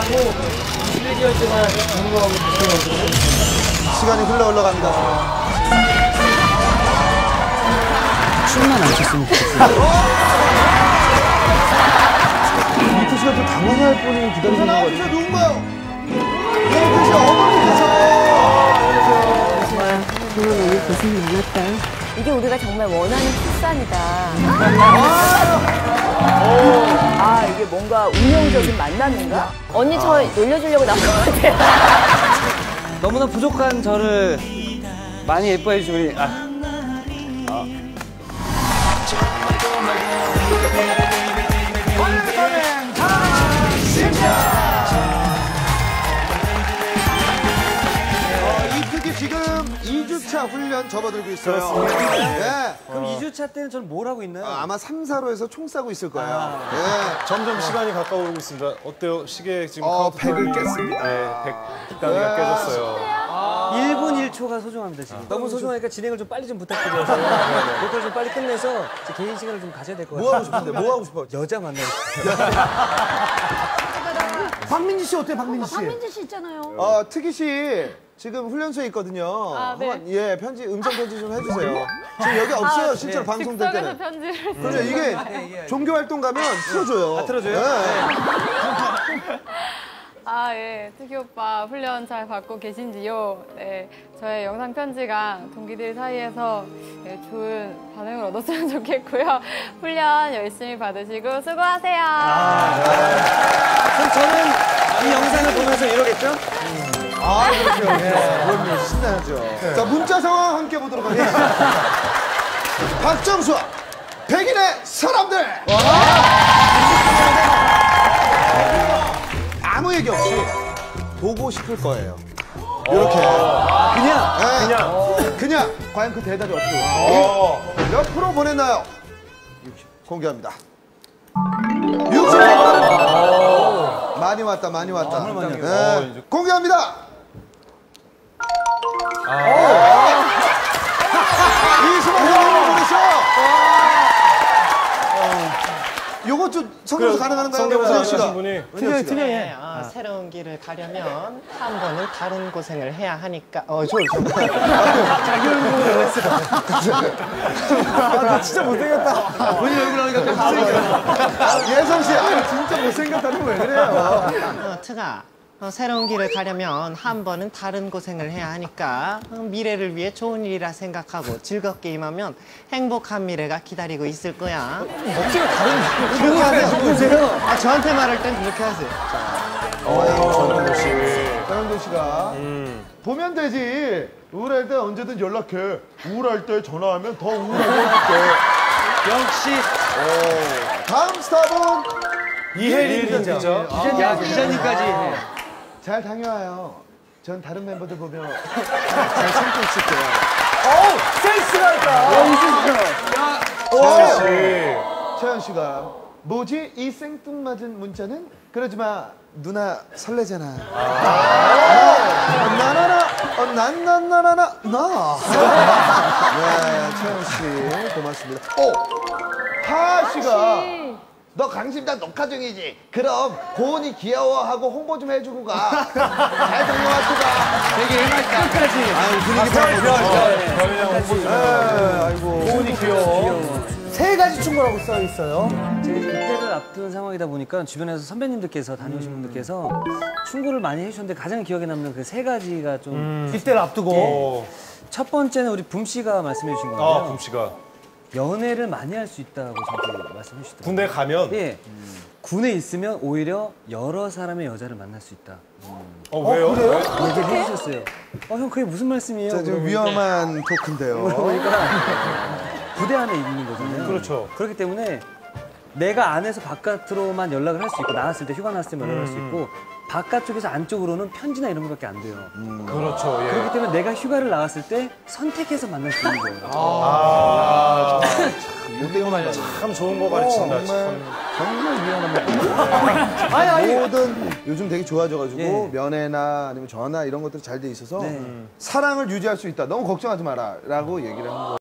7개월째만 공부하고 시간이 흘러갑니다. 춤만 안 췄으면 좋겠어요. 이태 씨가 또 당황할 분이 기다리고 있는 거 같아요. 누군가요? 이태 씨 어머니께서. 그건 오늘 고생이 많았다. 이게 우리가 정말 원하는 출산이다. 아, 이게 뭔가 운명적인 만남인가? 언니 저 놀려주려고 나온 것 같아요. 너무나 부족한 저를 많이 예뻐해 주신 우리 이특이 지금 2주차 훈련 접어들고 있어요. 네. 그럼 2주차 때는 저는 뭘 하고 있나요? 아마 3, 4로에서 총 싸고 있을 거예요. 점점 시간이 가까워오고 있습니다. 어때요? 시계 지금 팩을 깼습니다. 네, 100단위가 깨졌어요. 1분 1초가 소중합니다, 지금. 너무 소중하니까 진행을 좀 빨리 좀 부탁드려서 녹화를 좀 빨리 끝내서 개인 시간을 좀 가져야 될 것 같아요. 뭐 하고 싶은데? 뭐 하고 싶어? 여자 만나고 싶어요. 박민지 씨 어때요, 박민지 씨? 박민지 씨 있잖아요. 특이 씨 지금 훈련소에 있거든요. 네. 한번 편지, 음성 편지 좀 해주세요. 지금 여기 없어요, 실제로 방송될 때는. 즉석에서 편지를. 그렇죠, 이게 종교 활동 가면 틀어줘요. 틀어줘요? 네. 아, 예. 특이 오빠 훈련 잘 받고 계신지요? 네. 저의 영상 편지가 동기들 사이에서 좋은 반응을 얻었으면 좋겠고요. 훈련 열심히 받으시고 수고하세요. 그럼 저는 이 영상을 보면서 이러겠죠? 그렇죠. 그럼요, 신나죠. 자, 문자 상황 함께 보도록 하겠습니다. 박정수와 백인의 사람들! 아무 얘기 없이 보고 싶을 거예요. 이렇게. 그냥. 과연 그 대답이 어떻게 올지. 몇 프로 보냈나요? 60. 공개합니다. 60%. 많이 왔다, 많이 왔다. 정말 많이 네. 공개합니다. 25% 보냈어. 요거 좀 성대모사 가능한가요? 성대모사 씨가. 하신 분이 네, 새로운 길을 가려면 한 번은 다른 고생을 해야 하니까. 자기 얼굴을 했어. 진짜 못생겼다. 본인 얼굴 하니까 좀 못생겼다. 예성 씨, 진짜 못생겼다는 거 왜 그래요? 트가 새로운 길을 가려면 한 번은 다른 고생을 해야 하니까 미래를 위해 좋은 일이라 생각하고 즐겁게 임하면 행복한 미래가 기다리고 있을 거야. 어떻게 다른 조용히 하세요. 저한테 말할 땐 그렇게 하세요. 전현도 씨. 전현도 씨가 보면 되지. 우울할 때 언제든 연락해. 우울할 때 전화하면 더 우울하게 해줄게. 역시 다음 스탑은 이혜린 기자. 기자님까지. 잘 다녀와요. 전 다른 멤버들 보면 잘 참고 있을게요. 센스가 있다. 최현 씨가 뭐지? 이 생뚱맞은 문자는? 그러지 마. 누나 설레잖아. 나나나 나. 네, 최현 씨 고맙습니다. 하하 씨가 너 강심장 녹화 중이지? 그럼 고은이 귀여워하고 홍보 좀 해주고 가. 잘 다녀왔구나. 되게 해맑다. 끝까지. 아유, 분위기 잘 별이랑 홍보 좀 아이고. 고은이 귀여워. 세 가지 충고라고 써 있어요. 제가 그때를 앞둔 상황이다 보니까 주변에서 선배님들께서 다녀오신 분들께서 충고를 많이 해주셨는데 가장 기억에 남는 그 세 가지가 좀 이때를 앞두고. 첫 번째는 우리 붐 씨가 말씀해 주신 건데요. 붐 씨가 연애를 많이 할 수 있다고 저한테 말씀해 주시더라고요. 군대 가면 예. 군에 있으면 오히려 여러 사람의 여자를 만날 수 있다. 왜요? 그래요? 얘기를 해주셨어요. 형 그게 무슨 말씀이에요? 좀 위험한 토크인데요. 그러니까 부대 안에 있는 거잖아요. 그렇죠. 그렇기 때문에 내가 안에서 바깥으로만 연락을 할 수 있고 나왔을 때 휴가 나왔을 때 연락을 할 수 있고 바깥쪽에서 안쪽으로는 편지나 이런 거밖에 안 돼요. 그렇죠. 예. 그렇기 때문에 내가 휴가를 나왔을 때 선택해서 만날 수 있는 거예요. 참 좋은 거 가르친다. 정말 위험한 말. 모든 요즘 되게 좋아져가지고 예. 면회나 아니면 전화 이런 것들이 잘 돼 있어서 네. 사랑을 유지할 수 있다. 너무 걱정하지 마라 라고 얘기를 한 거예요.